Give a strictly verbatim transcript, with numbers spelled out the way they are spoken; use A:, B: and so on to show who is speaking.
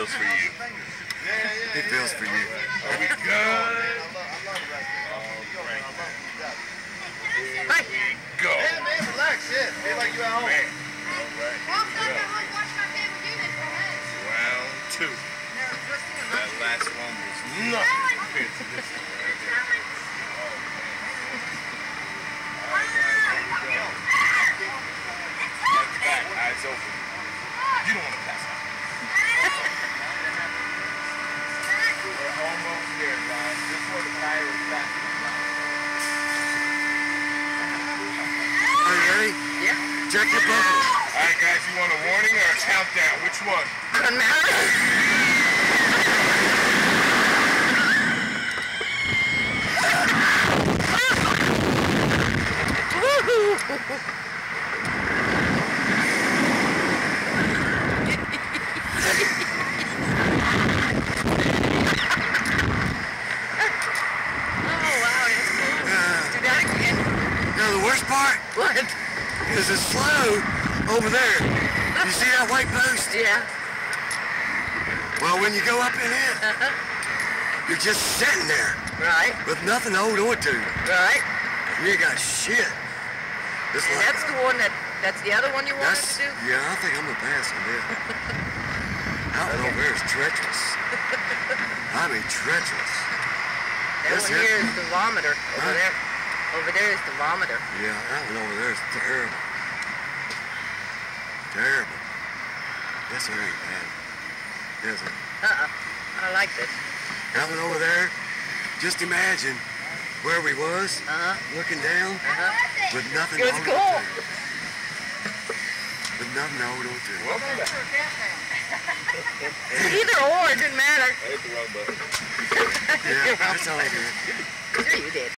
A: feels for you.
B: He feels for you.
A: Are we good?
C: Bye.
A: Go.
D: Yeah, man, relax. Yeah, feel like you at home.
A: Man. All right. Round two. That last one was nothing compared to this one right here. Oh, man. All right, guys, here we go. Heads back, eyes open. You don't want to pass out. We're almost there, guys. This one, the tire is back.
B: Are you ready?
C: Yeah.
B: Check your buckle.
A: All right, guys, you want a warning or a countdown? Which one?
C: Doesn't matter.
B: The worst part
C: What?
B: is it's slow over there. You see that white post?
C: Yeah.
B: Well, when you go up in it,
C: Uh-huh.
B: you're just sitting there
C: Right.
B: with nothing to hold on to.
C: Right.
B: You ain't got shit. It's
C: And
B: like,
C: that's the one that, that's the other one you wanted
B: that's,
C: to do?
B: yeah, I think I'm gonna pass on that. That one over there is treacherous. I mean, treacherous.
C: That
B: This
C: one
B: here-
C: here is the vomiter. Over
B: Huh?
C: there. Over there is the vomiter.
B: Yeah, that one over there is terrible. Terrible. This one ain't bad. Is it?
C: Uh-uh. I like this.
B: That one over there, just imagine where we was,
C: Uh-huh.
B: looking down,
C: Uh-huh.
B: with nothing
C: It
B: to
C: was
B: hold
C: cool.
B: on to. With nothing to hold on to.
A: Welcome back.
C: Either or, it didn't matter.
A: I hit the wrong button.
B: Yeah, that's all I did.
C: Sure you did.